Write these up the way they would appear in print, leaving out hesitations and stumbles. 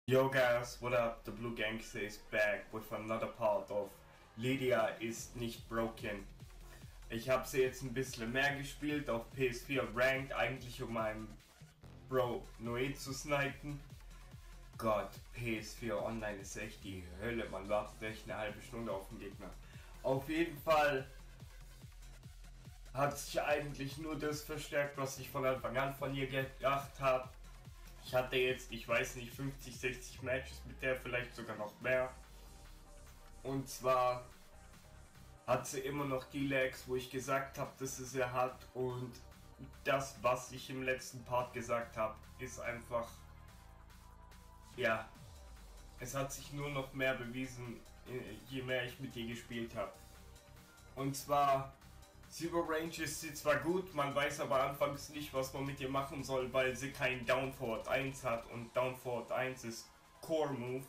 Yo guys, what up? The Blue Gangster is back with another part of Lydia ist nicht broken. Ich habe sie jetzt ein bisschen mehr gespielt auf PS4 Ranked, eigentlich um meinen Bro Noe zu snipen. Gott, PS4 Online ist echt die Hölle, man wartet echt eine halbe Stunde auf den Gegner. Auf jeden Fall hat sich eigentlich nur das verstärkt, was ich von Anfang an von ihr gedacht habe. Ich hatte jetzt, ich weiß nicht, 50, 60 Matches mit der, vielleicht sogar noch mehr. Und zwar hat sie immer noch die Lags, wo ich gesagt habe, dass sie sie hat. Und das, was ich im letzten Part gesagt habe, ist einfach, ja, es hat sich nur noch mehr bewiesen, je mehr ich mit ihr gespielt habe. Und zwar, Zero Range ist sie zwar gut, man weiß aber anfangs nicht, was man mit ihr machen soll, weil sie keinen Down Forward 1 hat und Down Forward 1 ist Core Move.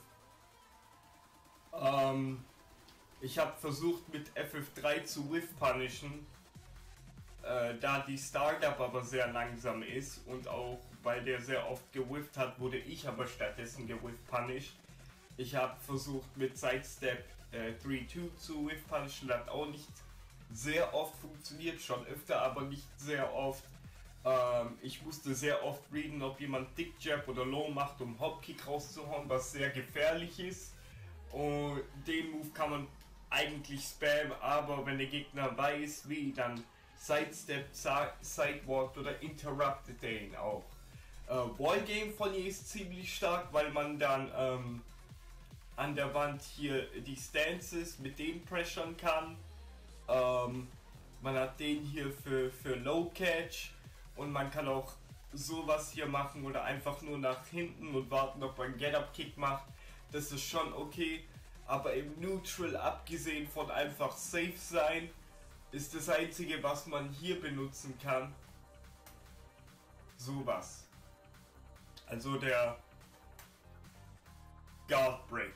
Ich habe versucht mit FF3 zu Whiff punishen, da die Startup aber sehr langsam ist und auch weil der sehr oft gewifft hat, wurde ich aber stattdessen gewifft punished. Ich habe versucht mit Sidestep 3-2 zu Whiff punishen, das hat auch nicht sehr oft funktioniert, schon öfter, aber nicht sehr oft. Ich musste sehr oft readen, ob jemand Dick Jab oder Low macht, um Hopkick rauszuhauen, was sehr gefährlich ist. Und den Move kann man eigentlich spammen, aber wenn der Gegner weiß, wie, dann Sidestep, Sidewalk oder interruptet er ihn auch. Wallgame von ihr ist ziemlich stark, weil man dann an der Wand hier die Stances mit denen pressern kann. Man hat den hier für Low Catch und man kann auch sowas hier machen oder einfach nur nach hinten und warten, ob man Get Up Kick macht. Das ist schon okay, aber im Neutral, abgesehen von einfach safe sein, ist das einzige, was man hier benutzen kann, sowas. Also der Guard Break.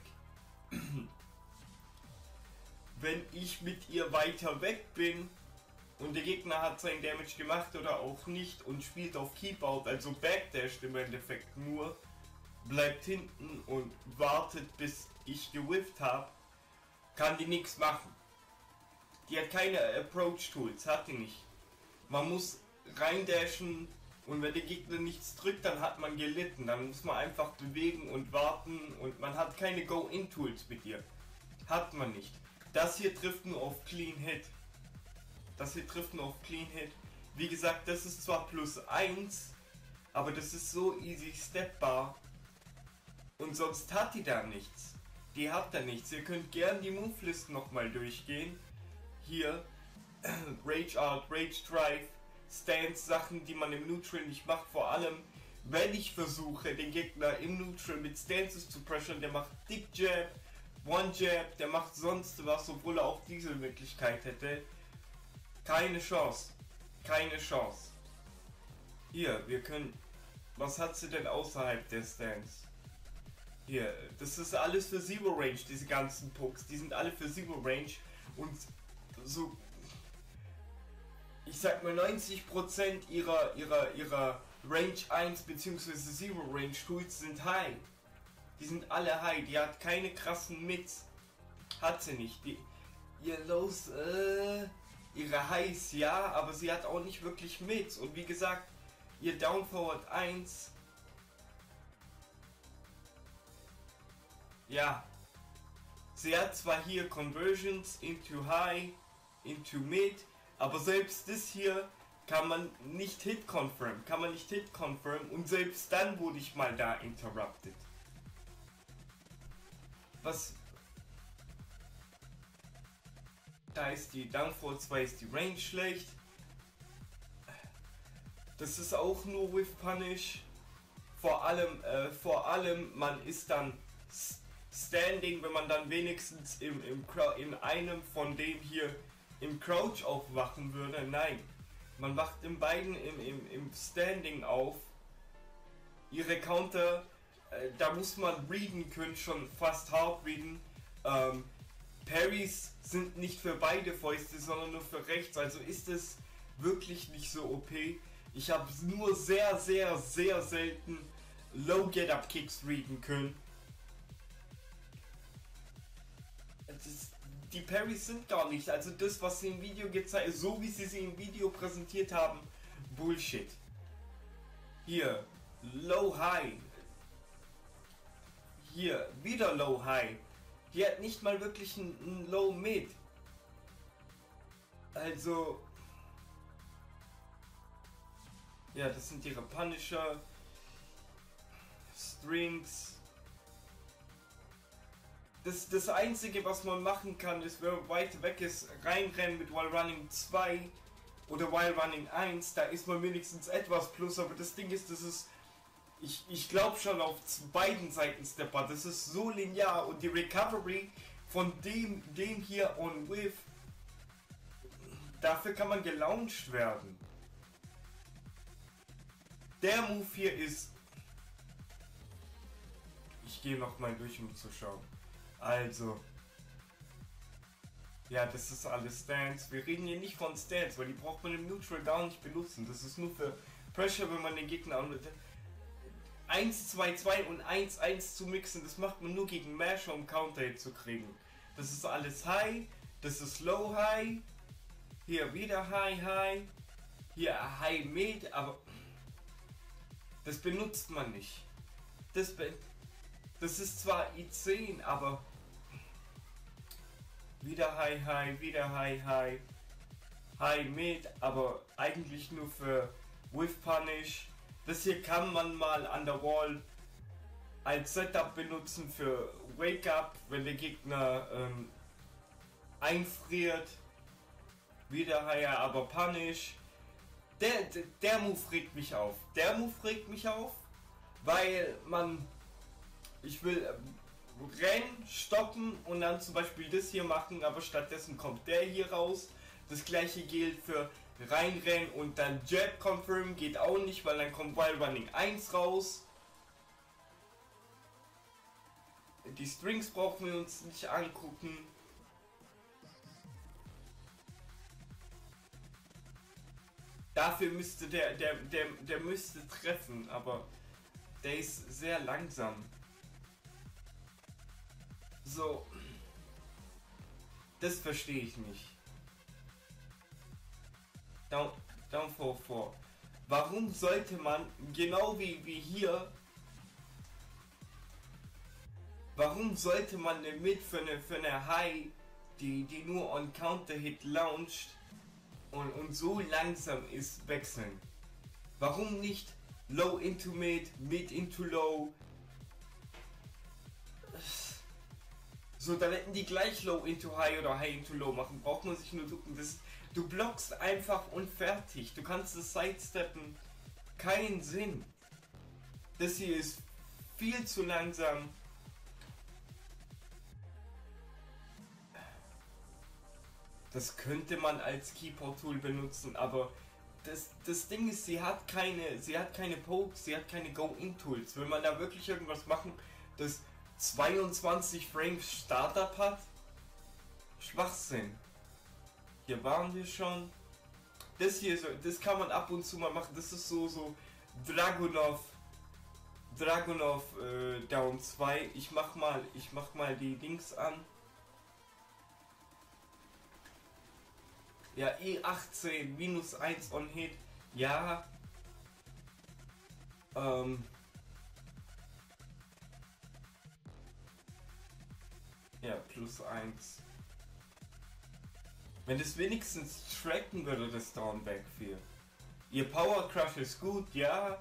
Wenn ich mit ihr weiter weg bin und der Gegner hat seinen Damage gemacht oder auch nicht und spielt auf Keep Out, also backdasht im Endeffekt nur, bleibt hinten und wartet bis ich gewifft habe, kann die nichts machen. Die hat keine Approach Tools, hat die nicht. Man muss reindashen und wenn der Gegner nichts drückt, dann hat man gelitten. Dann muss man einfach bewegen und warten und man hat keine Go-In Tools mit ihr. Hat man nicht. Das hier trifft nur auf Clean Hit. Das hier trifft nur auf Clean Hit. Wie gesagt, das ist zwar +1, aber das ist so easy stepbar. Und sonst hat die da nichts. Die hat da nichts. Ihr könnt gern die Move-Listen nochmal durchgehen. Hier, Rage Out, Rage Drive, Stance, Sachen, die man im Neutral nicht macht. Vor allem, wenn ich versuche, den Gegner im Neutral mit Stances zu pressern, der macht Dick Jab, One Jab, der macht sonst was, obwohl er auch diese Möglichkeit hätte. Keine Chance. Keine Chance. Hier, wir können... Was hat sie denn außerhalb der Stance? Hier, das ist alles für Zero Range, diese ganzen Pokes. Die sind alle für Zero Range. Und so... Ich sag mal 90% ihrer Range 1 bzw. Zero Range Tools sind High. Die sind alle high, die hat keine krassen Mids. Hat sie nicht. Ihr Lows, ihre Highs ja, aber sie hat auch nicht wirklich Mids. Und wie gesagt, ihr Down Forward 1. Ja. Sie hat zwar hier Conversions into High, into Mid, aber selbst das hier kann man nicht Hit confirm. Und selbst dann wurde ich mal da interrupted. Was? Da ist die Down Forward 2, ist die Range schlecht. Das ist auch nur with Punish. Vor allem man ist dann standing, wenn man dann wenigstens in einem von dem hier im Crouch aufwachen würde. Nein, man wacht in beiden im Standing auf. Ihre Counter, da muss man readen können, schon fast hart readen. Parries sind nicht für beide Fäuste, sondern nur für rechts, also ist es wirklich nicht so OP. Ich habe nur sehr selten Low Get-Up Kicks readen können. die Parries sind gar nicht, also das, was sie im Video gezeigt, so wie sie im Video präsentiert haben, Bullshit. Hier, Low High. Hier, wieder Low High. Die hat nicht mal wirklich ein Low Mid. Also, ja, das sind ihre Punisher, Strings. Das Einzige, was man machen kann, ist, wenn man weit weg ist, reinrennen mit While Running 2 oder While Running 1, da ist man wenigstens etwas plus, aber das Ding ist, das ist, ich glaube schon auf beiden Seiten Stepper, das ist so linear und die Recovery von dem hier on With, dafür kann man gelauncht werden. Der Move hier ist, ich gehe noch mal durch, um zu schauen. Also, ja, das ist alles Stance. Wir reden hier nicht von Stance, weil die braucht man im Neutral gar nicht benutzen. Das ist nur für Pressure, wenn man den Gegner 1, 2, 2 und 1, 1 zu mixen. Das macht man nur gegen Masher, um Counter-Hit zu kriegen. Das ist alles High, das ist Low High, hier wieder High High, hier High Mid, aber das benutzt man nicht. Das ist zwar I10, aber wieder High High, wieder High High, High Mid, aber eigentlich nur für With Punish. Das hier kann man mal an der Wall als Setup benutzen für Wake Up, wenn der Gegner einfriert. Wieder High, aber Punish. Der Move regt mich auf. Der Move regt mich auf, weil ich will rennen, stoppen und dann zum Beispiel das hier machen, aber stattdessen kommt der hier raus. Das gleiche gilt für reinrennen und dann Jab Confirm, geht auch nicht, weil dann kommt While Running 1 raus. Die Strings brauchen wir uns nicht angucken. Dafür müsste der müsste treffen, aber der ist sehr langsam. So, das verstehe ich nicht. Down 4-4. Warum sollte man, genau wie hier, warum sollte man eine Mid für eine High, die nur on Counter Hit launcht und so langsam ist, wechseln? Warum nicht Low into Mid, Mid into Low? So, dann hätten die gleich Low into High oder High into Low machen. Braucht man sich nur ducken. Du blockst einfach und fertig. Du kannst das Sidesteppen. Keinen Sinn. Das hier ist viel zu langsam. Das könnte man als Keeper-Tool benutzen, aber das Ding ist, sie hat keine Pokes, sie hat keine Go-In-Tools. Will man da wirklich irgendwas machen, das 22 Frames Startup hat? Schwachsinn. Hier waren wir schon. Das hier, das kann man ab und zu mal machen. Das ist so Dragunov Down 2. Ich mach mal die Dings an. Ja, E18, -1 on Hit. Ja. Ja, +1. Wenn das wenigstens tracken würde, das Downback 4. Ihr Power Crush ist gut, ja.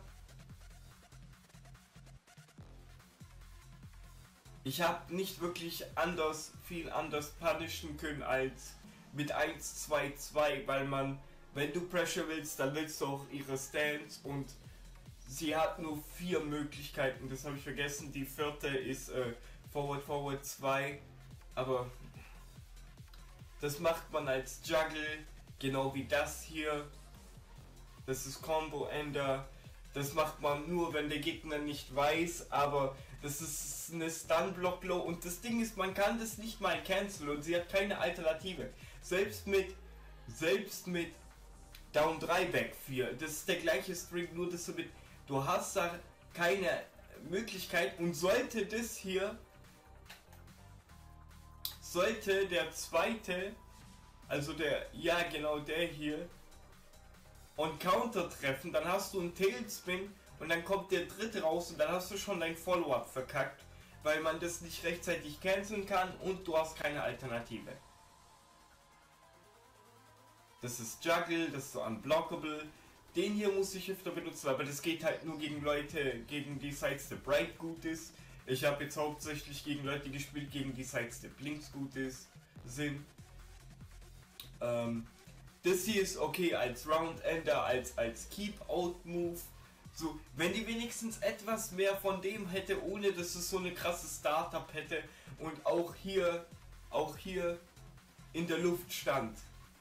Ich habe nicht wirklich viel anders punishen können als mit 1, 2, 2, weil wenn du Pressure willst, dann willst du auch ihre Stance und sie hat nur 4 Möglichkeiten, das habe ich vergessen. Die vierte ist Forward, Forward 2, aber das macht man als Juggle, genau wie das hier. Das ist Combo Ender. Das macht man nur, wenn der Gegner nicht weiß, aber das ist eine Stun Block Low und das Ding ist, man kann das nicht mal canceln und sie hat keine Alternative. Selbst mit Down 3 Back 4, das ist der gleiche String, nur dass du hast da keine Möglichkeit und sollte das hier sollte der zweite, also der, ja genau der hier, on Counter treffen, dann hast du einen Tailspin und dann kommt der dritte raus und dann hast du schon dein Follow-up verkackt, weil man das nicht rechtzeitig canceln kann und du hast keine Alternative. Das ist Juggle, das ist so unblockable. Den hier muss ich öfter benutzen, aber das geht halt nur gegen Leute, gegen die Sidestep Right gut ist. Ich habe jetzt hauptsächlich gegen Leute gespielt, gegen die Sidestep Links gut sind. Das hier ist okay als Round-Ender, als Keep-Out-Move. So, wenn die wenigstens etwas mehr von dem hätte, ohne dass es so eine krasse Startup hätte und auch hier in der Luft stand.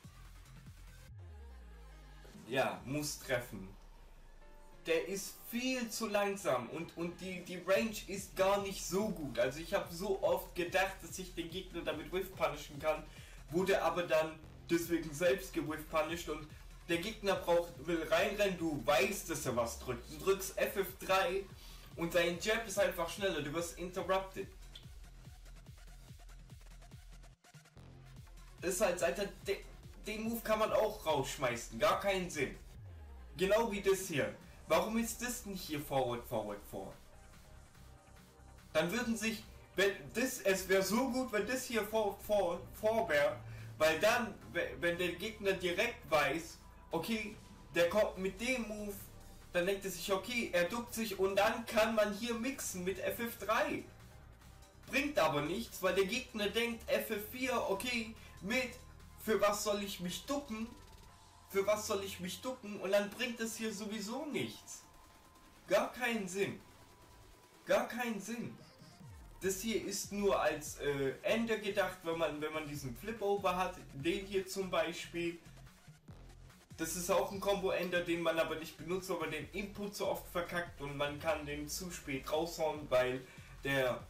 Ja, muss treffen. Der ist viel zu langsam und die Range ist gar nicht so gut. Also ich habe so oft gedacht, dass ich den Gegner damit whiff punishen kann, wurde aber dann deswegen selbst gewhiff punished und der Gegner will reinrennen, du weißt, dass er was drückt. Du drückst FF3 und sein Jab ist einfach schneller, du wirst interrupted. Das ist halt, Alter, den Move kann man auch rausschmeißen, gar keinen Sinn. Genau wie das hier. Warum ist das nicht hier forward? Dann würden sich, es wäre so gut, wenn das hier vor wäre, weil dann, wenn der Gegner direkt weiß, okay, der kommt mit dem Move, dann denkt er sich, okay, er duckt sich und dann kann man hier mixen mit FF3. Bringt aber nichts, weil der Gegner denkt, FF4, okay, für was soll ich mich ducken? Und dann bringt es hier sowieso nichts. Gar keinen Sinn. Das hier ist nur als Ende gedacht, wenn man diesen Flip-Over hat. Den hier zum Beispiel. Das ist auch ein Combo-Ender, den man aber nicht benutzt, weil man den Input so oft verkackt und man kann den zu spät raushauen, weil der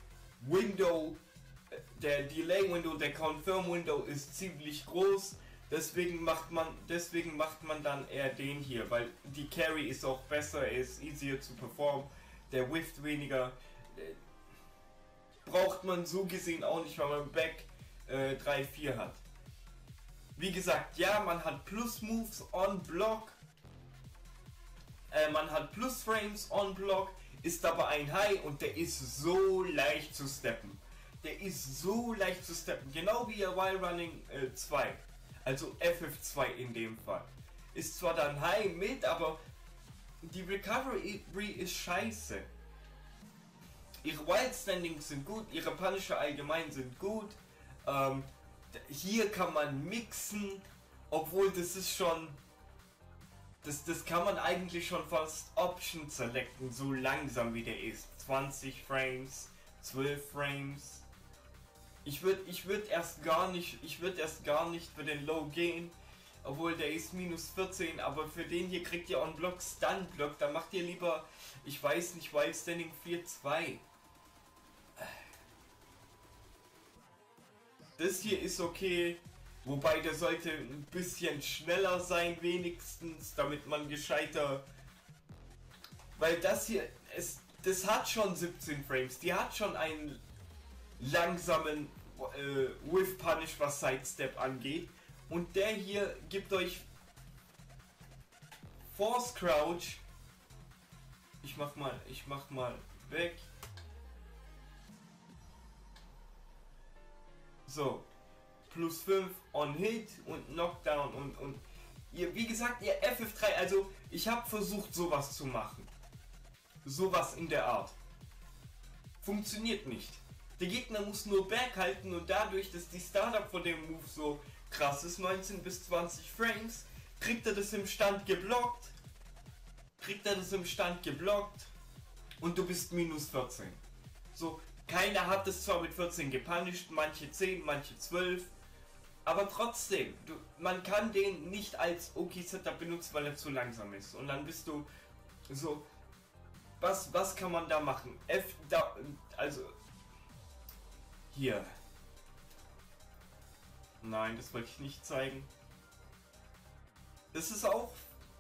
Delay-Window, der Confirm-Window ist ziemlich groß. Deswegen macht man dann eher den hier, weil die Carry ist auch besser, ist easier zu performen, der whifft weniger. Braucht man so gesehen auch nicht, weil man Back 3-4 hat. Wie gesagt, ja, man hat Plus Moves on Block, man hat Plus Frames on Block, ist aber ein High und der ist so leicht zu steppen. Genau wie der While Running 2. Also FF2 in dem Fall. Ist zwar dann High mit, aber die Recovery ist scheiße. Ihre Wild Standings sind gut, ihre Punisher allgemein sind gut. Hier kann man mixen, obwohl das ist schon... Das kann man eigentlich schon fast Option selecten, so langsam wie der ist. 20 Frames, 12 Frames. Ich würde erst gar nicht für den Low gehen, obwohl der ist minus 14, aber für den hier kriegt ihr on Block Stun Block, dann macht ihr lieber, ich weiß nicht, Wild Standing 4-2. Das hier ist okay, wobei der sollte ein bisschen schneller sein wenigstens, damit man gescheiter, weil das hier, das hat schon 17 Frames, die hat schon einen langsamen Whiff Punish, was Sidestep angeht, und der hier gibt euch Force Crouch. Ich mach mal weg. So, plus 5 on Hit und Knockdown und ihr, wie gesagt, ihr FF3, also ich habe versucht sowas zu machen. Sowas in der Art. Funktioniert nicht. Der Gegner muss nur Back halten und dadurch, dass die Startup von dem Move so krass ist, 19 bis 20 Frames, kriegt er das im Stand geblockt. Und du bist minus 14. So, keiner hat es zwar mit 14 gepunished, manche 10, manche 12, aber trotzdem, man kann den nicht als OK-Setup benutzen, weil er zu langsam ist. Und dann bist du so, was kann man da machen? Also, hier. Nein, das wollte ich nicht zeigen. Das ist auch...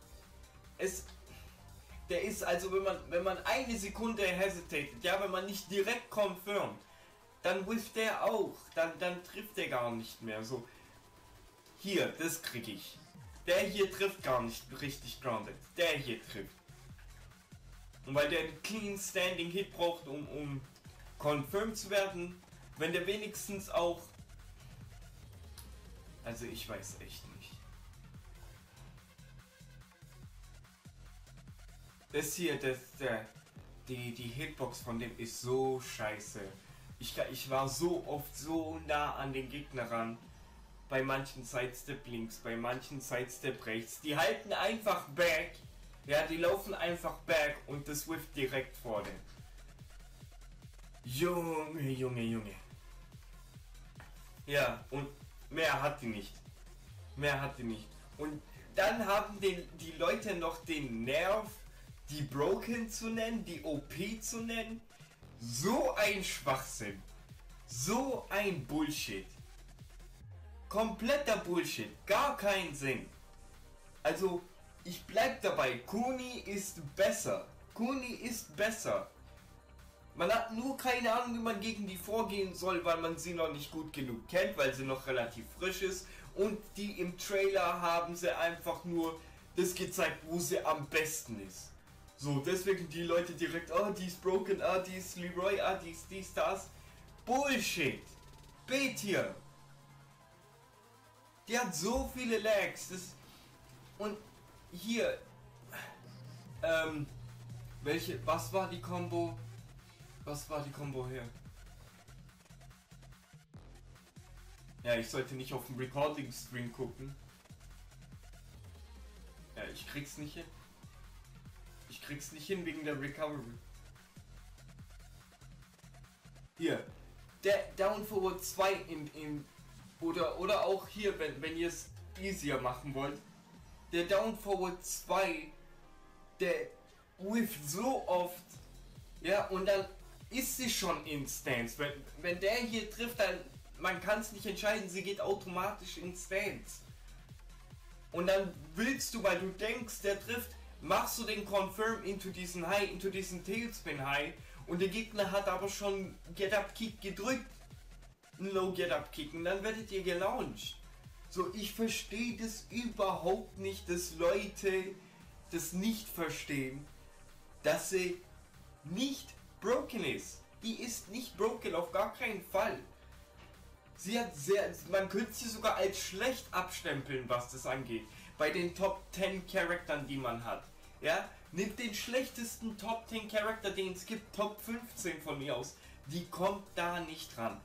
Der ist also, wenn man eine Sekunde hesitated, ja, wenn man nicht direkt confirmt, dann whifft der auch. Dann trifft der gar nicht mehr. So, hier, das krieg ich. Der hier trifft gar nicht richtig grounded. Der hier trifft. Und weil der einen clean standing Hit braucht, um confirmed zu werden, wenn der wenigstens auch... Also ich weiß echt nicht. Das hier, die Hitbox von dem ist so scheiße. Ich war so oft so nah an den Gegner ran. Bei manchen Sidestep links, bei manchen Sidestep rechts. Die halten einfach back. Ja, die laufen einfach back und das whifft direkt vor dem. Junge, Junge, Junge. Ja, und mehr hat die nicht. Mehr hat die nicht. Und dann haben die Leute noch den Nerv, die Broken zu nennen, die OP zu nennen. So ein Schwachsinn. So ein Bullshit. Kompletter Bullshit. Gar keinen Sinn. Also, ich bleib dabei. Kuni ist besser. Kuni ist besser. Man hat nur keine Ahnung, wie man gegen die vorgehen soll, weil man sie noch nicht gut genug kennt, weil sie noch relativ frisch ist. Und die im Trailer haben sie einfach nur das gezeigt, wo sie am besten ist. So, deswegen die Leute direkt, ah, die ist Broken, ah, die ist Leroy, ah, die ist dies, das. Bullshit. Bet hier. Die hat so viele Lags. Und hier, was war die Combo? Was war die Combo hier? Ja, ich sollte nicht auf dem Recording-Stream gucken. Ja, ich krieg's nicht hin. Ich krieg's nicht hin wegen der Recovery. Hier, der Down Forward 2 oder auch hier, wenn ihr es easier machen wollt. Der Down Forward 2, der whifft so oft, ja, und dann ist sie schon in Stance. Wenn der hier trifft, dann, man kann es nicht entscheiden, sie geht automatisch in Stance. Und dann willst du, weil du denkst, der trifft, machst du den Confirm into diesen High, into diesen Tailspin High, und der Gegner hat aber schon Get Up Kick gedrückt. Ein Low Get Up Kick, und dann werdet ihr gelauncht. So, ich verstehe das überhaupt nicht, dass Leute das nicht verstehen, dass sie nicht broken ist. Die ist nicht broken, auf gar keinen Fall. Sie hat man könnte sie sogar als schlecht abstempeln, was das angeht. Bei den Top 10 Charaktern, die man hat. Ja, nimmt den schlechtesten Top 10 Charakter, den es gibt, Top 15 von mir aus. Die kommt da nicht ran.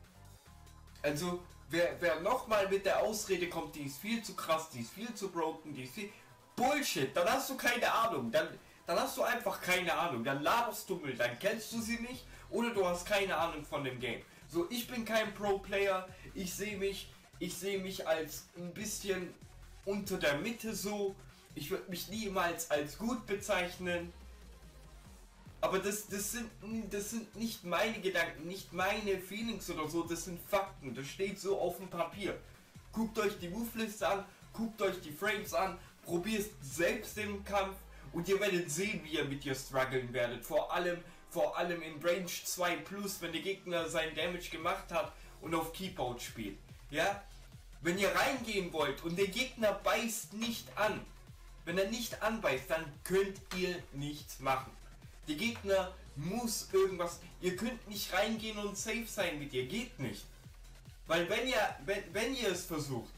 Also, wer nochmal mit der Ausrede kommt, die ist viel zu krass, die ist viel zu broken, die ist viel... Bullshit, dann hast du keine Ahnung, dann hast du einfach keine Ahnung, dann laberst du Müll, dann kennst du sie nicht oder du hast keine Ahnung von dem Game. So, ich bin kein Pro-Player, ich sehe mich als ein bisschen unter der Mitte so, ich würde mich niemals als gut bezeichnen. Aber das sind nicht meine Gedanken, nicht meine Feelings oder so, das sind Fakten, das steht so auf dem Papier. Guckt euch die Moveliste an, guckt euch die Frames an, probiert selbst den Kampf und ihr werdet sehen, wie ihr mit ihr strugglen werdet. Vor allem in Range 2 Plus, wenn der Gegner seinen Damage gemacht hat und auf Keep-Out spielt. Ja? Wenn ihr reingehen wollt und der Gegner beißt nicht an, wenn er nicht anbeißt, dann könnt ihr nichts machen. Der Gegner muss irgendwas... Ihr könnt nicht reingehen und safe sein mit ihr. Geht nicht. Weil wenn ihr es versucht,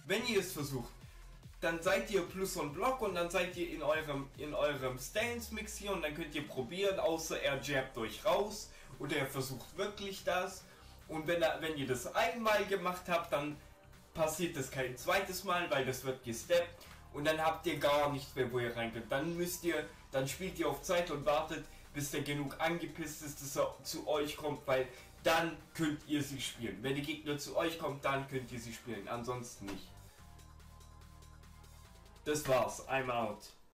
dann seid ihr plus und Block und dann seid ihr in eurem Stance-Mix hier und dann könnt ihr probieren, außer er jabbt euch raus oder er versucht wirklich das. Und wenn ihr das einmal gemacht habt, dann passiert das kein zweites Mal, weil das wird gesteppt. Und dann habt ihr gar nichts mehr, wo ihr rein könnt. Dann spielt ihr auf Zeit und wartet, bis der genug angepisst ist, dass er zu euch kommt, weil dann könnt ihr sie spielen. Wenn der Gegner zu euch kommt, dann könnt ihr sie spielen, ansonsten nicht. Das war's, I'm out.